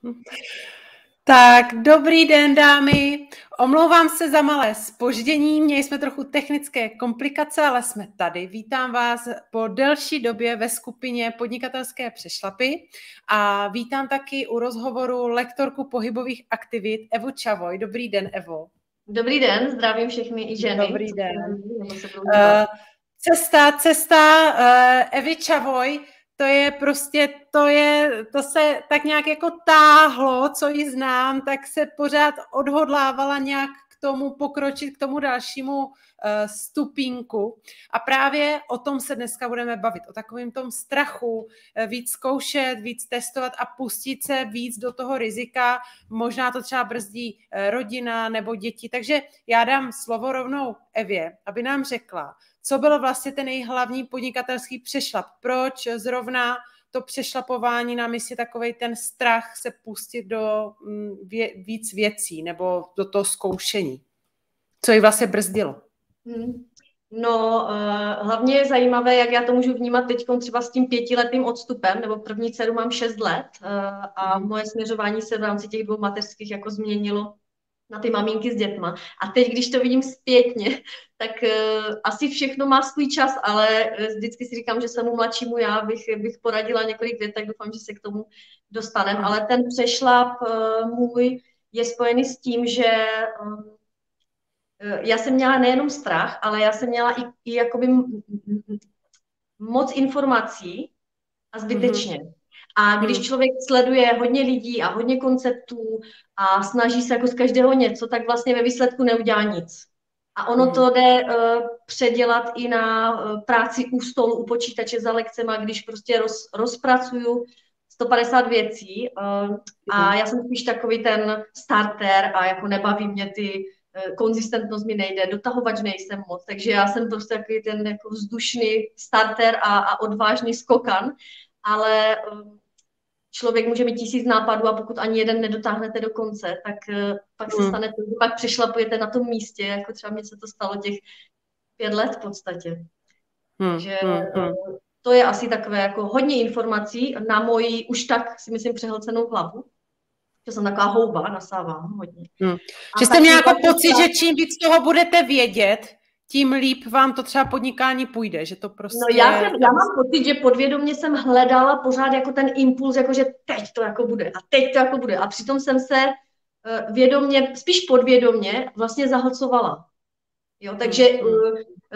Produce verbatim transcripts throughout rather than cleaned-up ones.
Tak, dobrý den, dámy. Omlouvám se za malé zpoždění, měli jsme trochu technické komplikace, ale jsme tady. Vítám vás po delší době ve skupině Podnikatelské přešlapy a vítám taky u rozhovoru lektorku pohybových aktivit Evu Čavoj. Dobrý den, Evo. Dobrý den, zdravím všechny i ženy. Dobrý den. Uh, cesta, cesta uh, Evy Čavoj, to je prostě, to je, to se tak nějak jako táhlo, co ji znám, tak se pořád odhodlávala nějak k tomu pokročit, k tomu dalšímu uh, stupínku. A právě o tom se dneska budeme bavit, o takovém tom strachu, uh, víc zkoušet, víc testovat a pustit se víc do toho rizika. Možná to třeba brzdí uh, rodina nebo děti. Takže já dám slovo rovnou Evě, aby nám řekla, co bylo vlastně ten nejhlavní podnikatelský přešlap? Proč zrovna to přešlapování nám je takovej ten strach se pustit do vě, víc věcí nebo do toho zkoušení? Co ji vlastně brzdilo? Hmm. No, uh, hlavně je zajímavé, jak já to můžu vnímat teď třeba s tím pětiletým odstupem, nebo první dceru mám šest let uh, a hmm. moje směřování se v rámci těch dvou mateřských jako změnilo na ty maminky s dětma. A teď, když to vidím zpětně, tak uh, asi všechno má svůj čas, ale uh, vždycky si říkám, že svému mladšímu já bych, bych poradila několik vět, tak doufám, že se k tomu dostaneme. Hmm. Ale ten přešlap uh, můj je spojený s tím, že um, uh, já jsem měla nejenom strach, ale já jsem měla i, i jakoby moc informací a zbytečně. Hmm. A když člověk sleduje hodně lidí a hodně konceptů a snaží se jako z každého něco, tak vlastně ve výsledku neudělá nic. A ono to jde uh, předělat i na uh, práci u stolu, u počítače za lekcema, když prostě roz, rozpracuju sto padesát věcí. Uh, a já jsem spíš takový ten starter a jako nebaví mě ty, uh, konzistentnost mi nejde, dotahovač nejsem moc, takže já jsem prostě takový ten jako vzdušný starter a, a odvážný skokan. Ale člověk může mít tisíc nápadů a pokud ani jeden nedotáhnete do konce, tak uh, pak se stane to, že pak přešlapujete na tom místě, jako třeba mně se to stalo těch pět let v podstatě. Hmm. Takže uh, to je asi takové jako hodně informací na moji už tak si myslím přehlcenou hlavu. Že jsem taková houba, nasávám hodně. Hmm. Že jste měla jako pocit, že čím víc toho budete vědět, tím líp vám to třeba podnikání půjde, že to prostě... No já, jsem, já mám pocit, že podvědomě jsem hledala pořád jako ten impuls, jako že teď to jako bude a teď to jako bude. A přitom jsem se uh, vědomě, spíš podvědomě vlastně zahlcovala. Jo, takže uh, uh,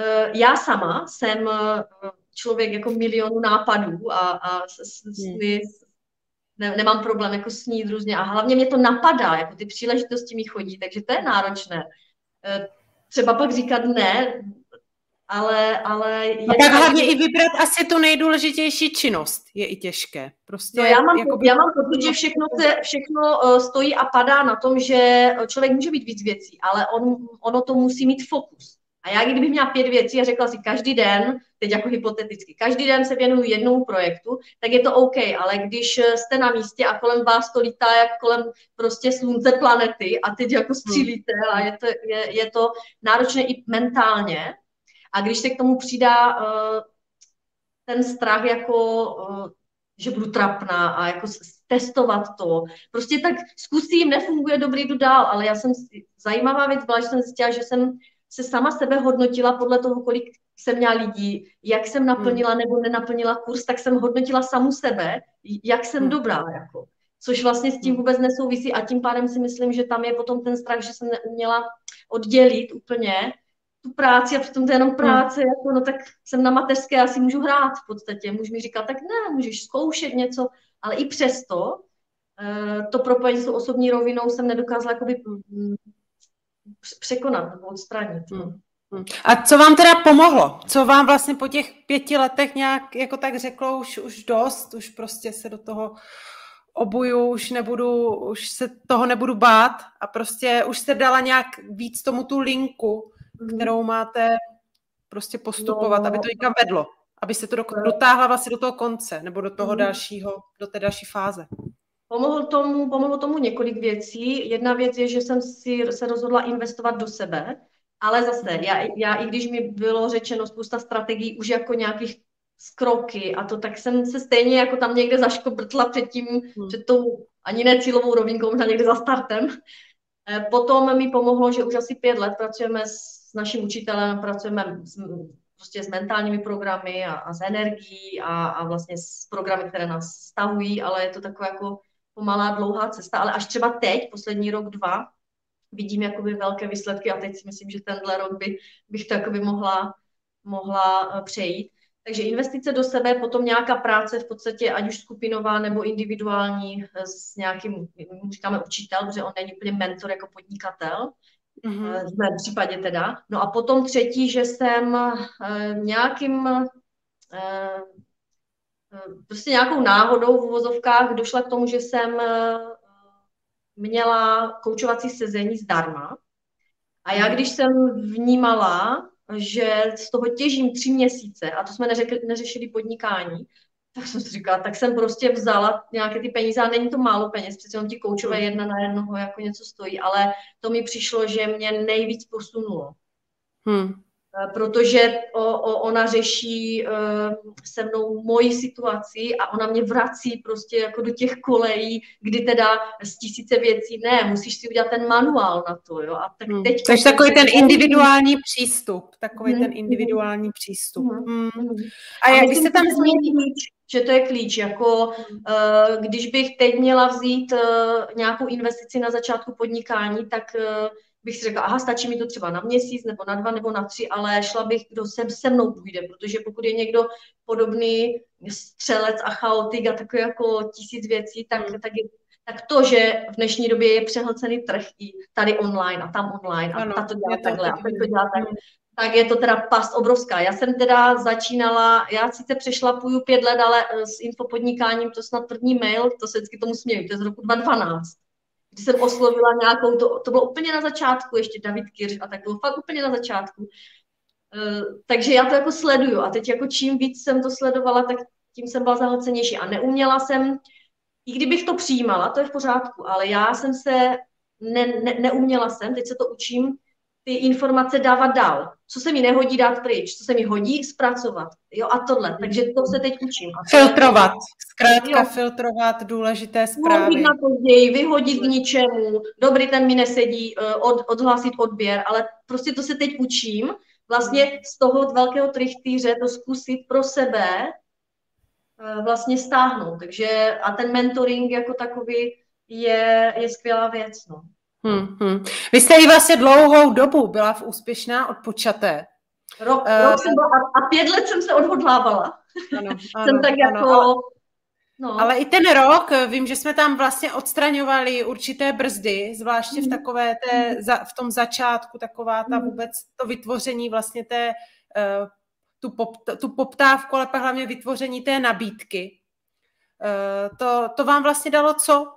já sama jsem uh, člověk jako milionu nápadů a, a s, s, s, ne, nemám problém jako snít různě. A hlavně mě to napadá, jako ty příležitosti mi chodí, takže to je náročné. Uh, Třeba pak říkat ne, ale... ale a tak hlavně i vybrat asi tu nejdůležitější činnost je i těžké. Prostě no já mám, jakoby... já mám pocit, že všechno, se, všechno stojí a padá na tom, že člověk může být víc věcí, ale on, ono to musí mít fokus. A já kdybych měla pět věcí a řekla si každý den, teď jako hypoteticky, každý den se věnuju jednomu projektu, tak je to OK, ale když jste na místě a kolem vás to lítá jak kolem prostě slunce planety a teď jako střílíte a je to, je, je to náročné i mentálně. A když se k tomu přidá uh, ten strach jako, uh, že budu trapná a jako testovat to, prostě tak zkusím, nefunguje, dobrý, jdu dál, ale já jsem, zajímavá věc byla, že jsem zjistila, že jsem se sama sebe hodnotila podle toho, kolik jsem měla lidí, jak jsem naplnila nebo nenaplnila kurz, tak jsem hodnotila samu sebe, jak jsem hmm. dobrá, jako. Což vlastně s tím vůbec nesouvisí a tím pádem si myslím, že tam je potom ten strach, že jsem neuměla oddělit úplně tu práci a přitom to je jenom práce, hmm. jako, no tak jsem na mateřské, já si můžu hrát v podstatě, můžu mi říkat, tak ne, můžeš zkoušet něco, ale i přesto to propojení s tou osobní rovinou jsem nedokázala jakoby překonat nebo odstranit. Hmm. A co vám teda pomohlo? Co vám vlastně po těch pěti letech nějak jako tak řeklo už, už dost, už prostě se do toho obuju, už nebudu, už se toho nebudu bát a prostě už jste dala nějak víc tomu tu linku, mm. kterou máte prostě postupovat, no. aby to někam vedlo, aby se to dotáhla vlastně do toho konce nebo do toho mm. dalšího, do té další fáze. Pomohlo tomu, pomohlo tomu několik věcí. Jedna věc je, že jsem si se rozhodla investovat do sebe, ale zase, já, já i když mi bylo řečeno spousta strategií už jako nějakých z kroky a to, tak jsem se stejně jako tam někde zaškobrtla před tím, hmm. před tou ani ne cílovou rovinkou, možná někde za startem. Potom mi pomohlo, že už asi pět let pracujeme s naším učitelem, pracujeme s, prostě s mentálními programy a, a s energií a, a vlastně s programy, které nás stahují, ale je to taková jako pomalá, dlouhá cesta, ale až třeba teď, poslední rok, dva, vidím jakoby velké výsledky a teď si myslím, že tenhle rok by, bych to jakoby mohla, mohla přejít. Takže investice do sebe, potom nějaká práce v podstatě, ať už skupinová nebo individuální s nějakým, říkáme učitel, protože on není úplně mentor jako podnikatel, mm-hmm. v mém případě teda. No a potom třetí, že jsem nějakým, prostě nějakou náhodou v uvozovkách došla k tomu, že jsem měla koučovací sezení zdarma. A já, když jsem vnímala, že z toho těžím tři měsíce, a to jsme neřekli, neřešili podnikání, tak jsem si říkala, tak jsem prostě vzala nějaké ty peníze, a není to málo peněz, přece on ti koučové jedna na jednoho jako něco stojí, ale to mi přišlo, že mě nejvíc posunulo. Hmm. Protože o, o, ona řeší uh, se mnou moji situaci a ona mě vrací prostě jako do těch kolejí, kdy teda z tisíce věcí, ne, musíš si udělat ten manuál na to, jo. A tak teď... Takže takový ten individuální přístup, takový hmm. ten individuální přístup. Hmm. Hmm. A, a jak byste tam zmínili, že to je klíč, jako uh, když bych teď měla vzít uh, nějakou investici na začátku podnikání, tak uh, bych si řekla, aha, stačí mi to třeba na měsíc, nebo na dva, nebo na tři, ale šla bych, kdo sem se mnou půjde, protože pokud je někdo podobný střelec a chaotik a takový jako tisíc věcí, tak, tak, je, tak to, že v dnešní době je přehlcený trh i tady online a tam online a ano, ta to dělá takhle a to dělá tak, tak je to teda past obrovská. Já jsem teda začínala, já sice přešlapuju pět let, ale s infopodnikáním to snad první mail, to se vždycky tomu směju, to je z roku dva tisíce dvanáct. Když jsem oslovila nějakou, to, to bylo úplně na začátku, ještě David Kirš a tak bylo fakt úplně na začátku. Uh, takže já to jako sleduju a teď jako čím víc jsem to sledovala, tak tím jsem byla zahlcenější a neuměla jsem, i kdybych to přijímala, to je v pořádku, ale já jsem se, ne, ne, neuměla jsem, teď se to učím, ty informace dávat dál. Co se mi nehodí dát pryč, co se mi hodí zpracovat. Jo, a tohle. Takže to se teď učím. Filtrovat. Zkrátka jo. filtrovat důležité zprávy. Hodit na později, vyhodit k ničemu. Dobrý, ten mi nesedí, od, odhlásit odběr, ale prostě to se teď učím. Vlastně z toho velkého trichtýře to zkusit pro sebe vlastně stáhnout. Takže a ten mentoring jako takový je, je skvělá věc, no. Hmm, hmm. Vy jste i vlastně dlouhou dobu byla v úspěšná od počaté. Rok, uh, rok jsem byla, a pět let jsem se odhodlávala. Ano, ano, jsem tak ano, jako... Ale, no. ale i ten rok, vím, že jsme tam vlastně odstraňovali určité brzdy, zvláště mm. v takové té, za, v tom začátku, taková ta vůbec to vytvoření vlastně té, uh, tu, pop, tu poptávku, ale pak hlavně vytvoření té nabídky. Uh, to, to vám vlastně dalo co?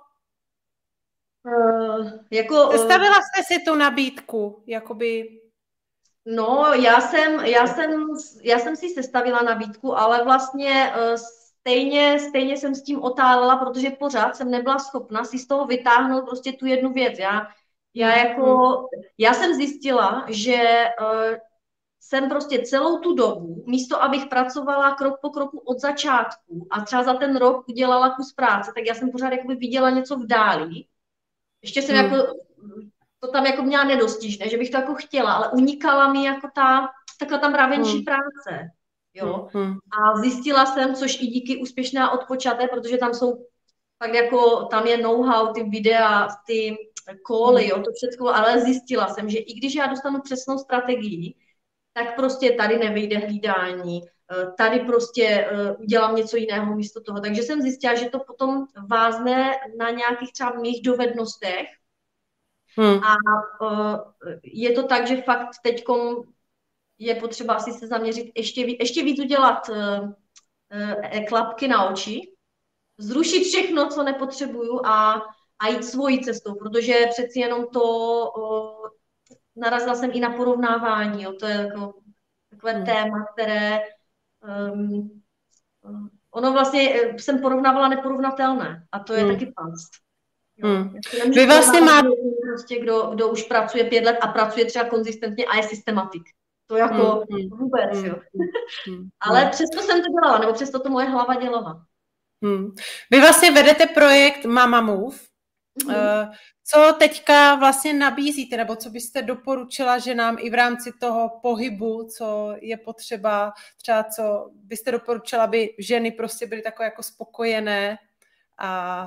Uh, jako, Sestavila jste si tu nabídku, jakoby... No, já jsem, já jsem, já jsem si sestavila nabídku, ale vlastně uh, stejně, stejně jsem s tím otálela, protože pořád jsem nebyla schopna si z toho vytáhnout prostě tu jednu věc. Já, já, jako, já jsem zjistila, že uh, jsem prostě celou tu dobu, místo abych pracovala krok po kroku od začátku a třeba za ten rok udělala kus práce, tak já jsem pořád jakoby viděla něco v dáli. Ještě jsem hmm. jako, to tam jako měla nedostižné, že bych to jako chtěla, ale unikala mi jako ta, taková tam mravenčí hmm. práce, jo. Hmm. A zjistila jsem, což i díky úspěšná odpočaté, protože tam jsou, tak jako, tam je know-how, ty videa, ty koly, jo, to všechno, ale zjistila jsem, že i když já dostanu přesnou strategii, tak prostě tady nevyjde hlídání, tady prostě uh, udělám něco jiného místo toho. Takže jsem zjistila, že to potom vázne na nějakých třeba mých dovednostech. Hmm. A uh, je to tak, že fakt teďkom je potřeba asi se zaměřit ještě, ví, ještě víc udělat uh, uh, klapky na oči, zrušit všechno, co nepotřebuju a, a jít svojí cestou, protože přeci jenom to uh, narazila jsem i na porovnávání. Jo, to je jako takové hmm. téma, které Um, ono vlastně jsem porovnávala neporovnatelné a to je hmm. taky past. Hmm. Vy vlastně máte prostě, kdo, kdo už pracuje pět let a pracuje třeba konzistentně a je systematik. To jako hmm, vůbec, hmm, jo. hmm, hmm, Ale hmm. přesto jsem to dělala, nebo přesto to moje hlava dělala. Hmm. Vy vlastně vedete projekt Mama Move. Mm-hmm. Co teďka vlastně nabízíte, nebo co byste doporučila ženám i v rámci toho pohybu, co je potřeba, třeba co byste doporučila, aby ženy prostě byly takové jako spokojené a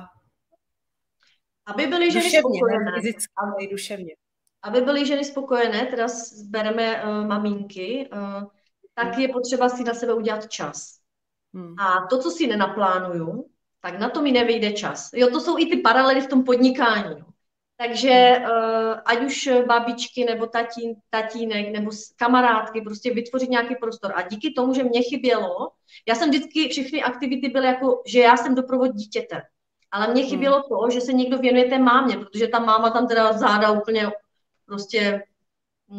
aby byly ženy duševně, spokojené. ne fyzicky, ale i duševně. Aby byly ženy spokojené, teda bereme uh, maminky, uh, tak je potřeba si na sebe udělat čas. Hmm. A to, co si nenaplánuju, tak na to mi nevyjde čas. Jo, to jsou i ty paralely v tom podnikání. Takže uh, ať už babičky, nebo tatín, tatínek, nebo kamarádky, prostě vytvořit nějaký prostor. A díky tomu, že mě chybělo, já jsem vždycky, všechny aktivity byly jako, že já jsem doprovod dítěte. Ale mně chybělo hmm. to, že se někdo věnuje té mámě, protože ta máma tam teda záda úplně prostě mm,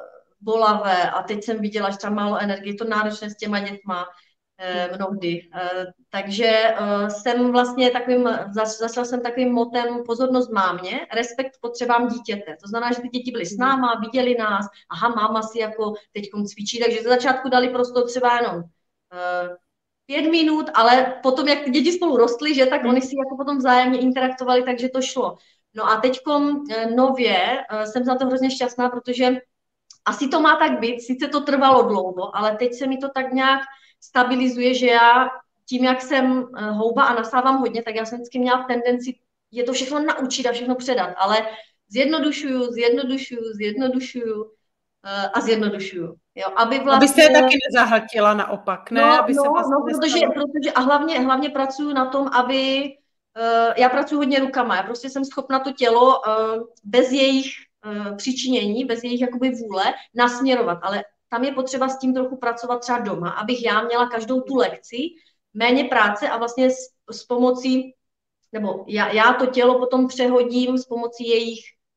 bolavé a teď jsem viděla, že tam málo energie, to náročné s těma dětma eh, mnohdy. Eh, takže eh, jsem vlastně takovým, začala jsem takovým motem pozornost mámě, respekt potřebám dítěte. To znamená, že ty děti byly s náma, viděli nás, aha, máma si jako teďkom cvičí, takže ze začátku dali prostor třeba jenom eh, pět minut, ale potom, jak ty děti spolu rostly, že, tak oni si jako potom vzájemně interaktovali, takže to šlo. No a teďkom nově jsem za to hrozně šťastná, protože asi to má tak být, sice to trvalo dlouho, ale teď se mi to tak nějak stabilizuje, že já tím, jak jsem houba a nasávám hodně, tak já jsem vždycky měla tendenci je to všechno naučit a všechno předat, ale zjednodušuju, zjednodušuju, zjednodušuju a zjednodušuju. Jo, aby vlastně... Abyste je taky nezahltila naopak, ne? No, aby no, se vlastně no protože, protože, a hlavně, hlavně pracuju na tom, aby, uh, já pracuji hodně rukama, já prostě jsem schopna to tělo uh, bez jejich uh, přičinění, bez jejich jakoby vůle nasměrovat, ale tam je potřeba s tím trochu pracovat třeba doma, abych já měla každou tu lekci, méně práce a vlastně s, s pomocí, nebo já, já to tělo potom přehodím s pomocí jejich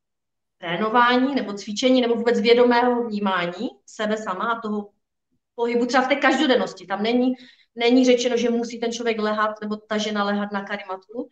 trénování nebo cvičení nebo vůbec vědomého vnímání sebe sama a toho pohybu třeba v té každodennosti. Tam není, není řečeno, že musí ten člověk lehat nebo ta žena lehat na karimatu,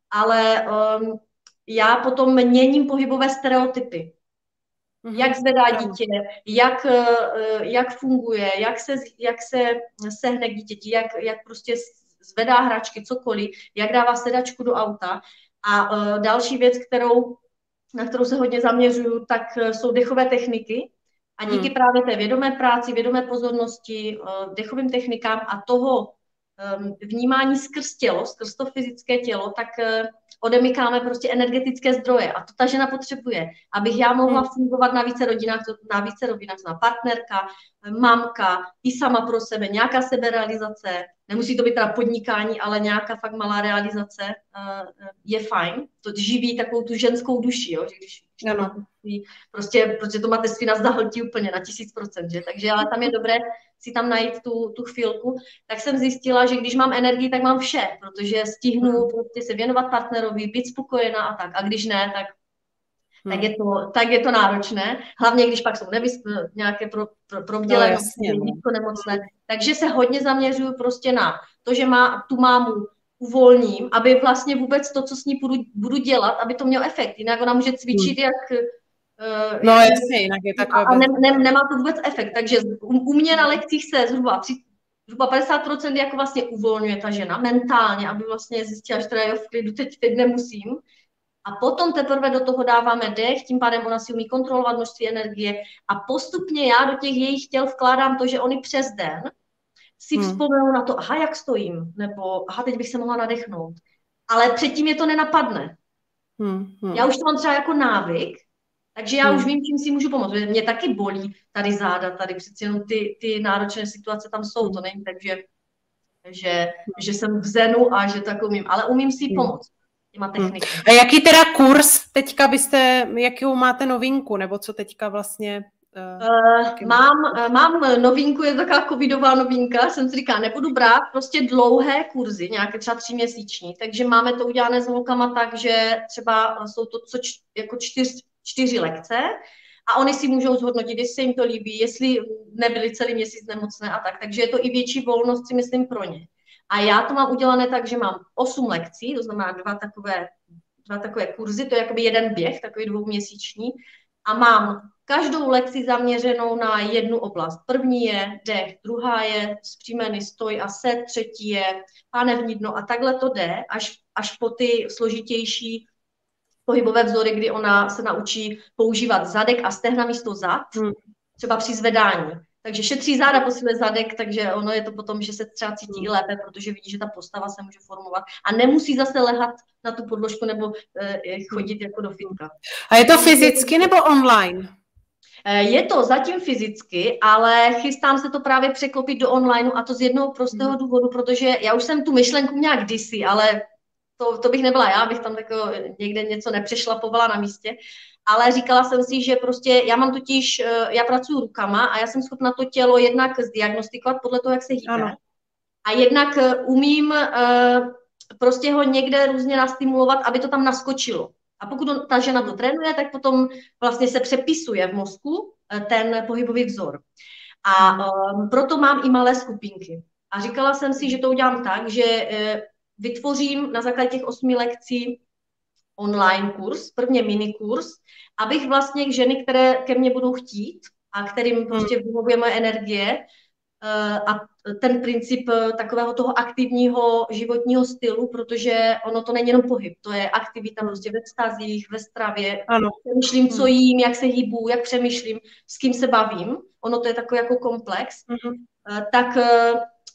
ale um, já potom měním pohybové stereotypy. Mm-hmm. Jak zvedá dítě, jak, uh, jak funguje, jak se, jak se sehne k dítěti, jak, jak prostě zvedá hračky, cokoliv, jak dává sedačku do auta. A uh, další věc, kterou, na kterou se hodně zaměřuju, tak uh, jsou dechové techniky. A díky hmm. právě té vědomé práci, vědomé pozornosti, uh, dechovým technikám a toho um, vnímání skrz tělo, skrz to fyzické tělo, tak uh, odemykáme prostě energetické zdroje. A to ta žena potřebuje, abych já mohla hmm. fungovat na více rodinách, na více rodinách, na partnerka, mamka, i sama pro sebe, nějaká seberealizace. Nemusí to být teda podnikání, ale nějaká fakt malá realizace uh, je fajn. To živí takovou tu ženskou duši, jo? Že když, když to máte svý, prostě, protože to máte svý nás zahltí úplně na tisíc procent, že? Takže ale tam je dobré si tam najít tu, tu chvilku. Tak jsem zjistila, že když mám energii, tak mám vše, protože stihnu prostě se věnovat partnerovi, být spokojená a tak. A když ne, tak Hmm. Tak, je to, tak je to náročné. Hlavně, když pak jsou nevysp, nějaké pro, pro, probdělenosti, no, nemocné. Takže se hodně zaměřuju prostě na to, že má, tu mámu uvolním, aby vlastně vůbec to, co s ní budu, budu dělat, aby to mělo efekt. Jinak ona může cvičit, hmm. jak... Uh, no jak, jasně, jinak je takové... A ne, ne, nemá to vůbec efekt. Takže u, u mě na lekcích se zhruba, při, zhruba padesát procent jako vlastně uvolňuje ta žena mentálně, aby vlastně zjistila, že teda jo, v klidu teď, teď nemusím. A potom teprve do toho dáváme dech, tím pádem ona si umí kontrolovat množství energie a postupně já do těch jejich těl vkládám to, že oni přes den si hmm. vzpomenou na to, aha, jak stojím, nebo aha, teď bych se mohla nadechnout. Ale předtím je to nenapadne. Hmm. Hmm. Já už to mám třeba jako návyk, takže já hmm. už vím, čím si můžu pomoct. Mě taky bolí tady záda, tady přeci jenom ty, ty náročné situace tam jsou, to není tak, že, že, že jsem v zenu a že tak umím, ale umím si pomoct. Hmm. A jaký teda kurz teďka byste, jakou máte novinku, nebo co teďka vlastně? Uh, mám, uh, mám novinku, je to taková covidová novinka, jsem si říkala, nebudu brát prostě dlouhé kurzy, nějaké třeba tříměsíční, takže máme to udělané s holkama tak, že třeba jsou to co č, jako čtyř, čtyři lekce a oni si můžou zhodnotit, jestli se jim to líbí, jestli nebyli celý měsíc nemocné a tak, takže je to i větší volnost, si myslím, pro ně. A já to mám udělané tak, že mám osm lekcí, to znamená dva takové, dva takové kurzy, to je jakoby jeden běh, takový dvouměsíční. a mám každou lekci zaměřenou na jednu oblast. První je dech, druhá je vzpřímený stoj a set, třetí je pánevní dno a takhle to jde až, až po ty složitější pohybové vzory, kdy ona se naučí používat zadek a stehna místo zad, hmm. třeba při zvedání. Takže šetří záda, posiluje zadek, takže ono je to potom, že se třeba cítí hmm. lépe, protože vidí, že ta postava se může formovat a nemusí zase lehat na tu podložku nebo eh, chodit jako do fitka. A je to fyzicky nebo online? Je to zatím fyzicky, ale chystám se to právě překlopit do online a to z jednoho prostého hmm. důvodu, protože já už jsem tu myšlenku měla kdysi, ale to, to bych nebyla já, bych tam tako někde něco nepřešlapovala na místě, ale říkala jsem si, že prostě já mám totiž, já pracuji rukama a já jsem schopna to tělo jednak zdiagnostikovat podle toho, jak se hýbe. Ano. A jednak umím prostě ho někde různě nastimulovat, aby to tam naskočilo. A pokud ta žena to trénuje, tak potom vlastně se přepisuje v mozku ten pohybový vzor. A um, proto mám i malé skupinky. A říkala jsem si, že to udělám tak, že uh, vytvořím na základě těch osmi lekcí online kurz, prvně mini kurz, abych vlastně ženy, které ke mně budou chtít a kterým prostě vyhovuje moje energie uh, a ten princip takového toho aktivního životního stylu, protože ono to není jenom pohyb, to je aktivita prostě ve vztazích, ve stravě, ano. Přemýšlím, co jím, jak se hýbu, jak přemýšlím, s kým se bavím, ono to je takový jako komplex, uh-huh. tak uh,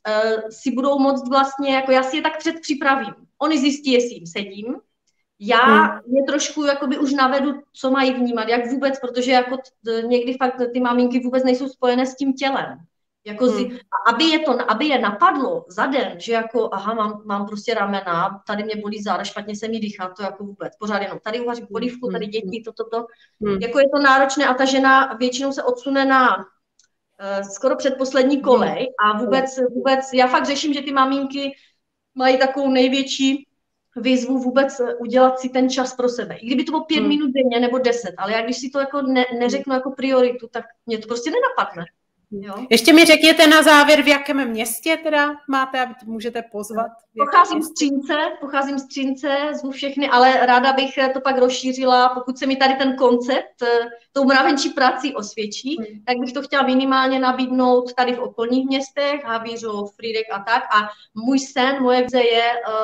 si budou moct vlastně, jako já si je tak předpřipravím. Oni zjistí, jestli jim sedím, já hmm. je trošku jakoby už navedu, co mají vnímat, jak vůbec, protože jako t, někdy fakt ty maminky vůbec nejsou spojené s tím tělem. Jako hmm. zi, aby, je to, aby je napadlo za den, že jako, aha, mám, mám prostě ramena, tady mě bolí záda, špatně se mi dýchá, to jako vůbec, pořád jenom, tady uvařím polívku, tady děti, toto, to, to. Hmm. Jako je to náročné a ta žena většinou se odsune na uh, skoro předposlední kolej a vůbec, vůbec, já fakt řeším, že ty maminky mají takovou největší výzvu vůbec udělat si ten čas pro sebe. I kdyby to bylo pět hmm. minut denně nebo deset, ale já když si to jako ne, neřeknu jako prioritu, tak mě to prostě nenapadne. Jo? Ještě mi řekněte na závěr, v jakém městě teda máte, aby můžete pozvat. Pocházím z Třince, pocházím z Třince, zvu všechny, ale ráda bych to pak rozšířila, pokud se mi tady ten koncept tou mravenčí prací osvědčí, hmm. tak bych to chtěla minimálně nabídnout tady v okolních městech, Havířov, Frýdek a tak. A můj sen, moje vize je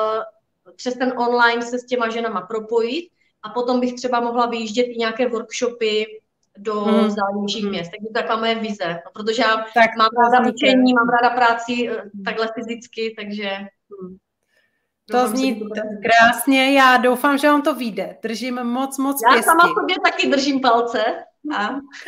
uh, přes ten online se s těma ženama propojit a potom bych třeba mohla vyjíždět i nějaké workshopy do hmm. vzdálenějších měst. Tak to je taková moje vize, no, protože já tak, mám ráda učení, mám ráda práci takhle fyzicky, takže... Hmm. To zní krásně, já doufám, že vám to vyjde. Držím moc, moc já pěstí. Já sama sobě taky držím palce. A...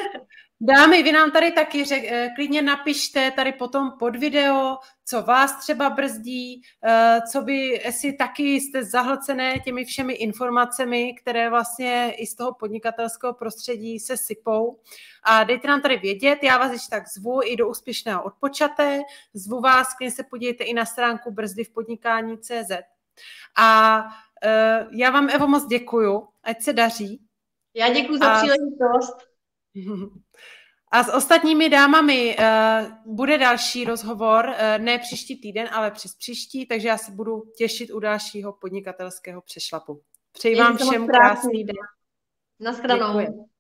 Dámy, vy nám tady taky řek, klidně napište tady potom pod video, co vás třeba brzdí, co by, jestli taky jste zahlcené těmi všemi informacemi, které vlastně i z toho podnikatelského prostředí se sypou. A dejte nám tady vědět, já vás ještě tak zvu i do Úspěšného odpočaté, zvu vás, klidně se podívejte i na stránku brzdy v podnikání tečka cé zet. A uh, já vám, Evo, moc děkuju, ať se daří. Já děkuju za A... příležitost. A s ostatními dámami uh, bude další rozhovor, uh, ne příští týden, ale přes příští, takže já se budu těšit u dalšího podnikatelského přešlapu. Přeji vám všem krásný den. Naschledanou.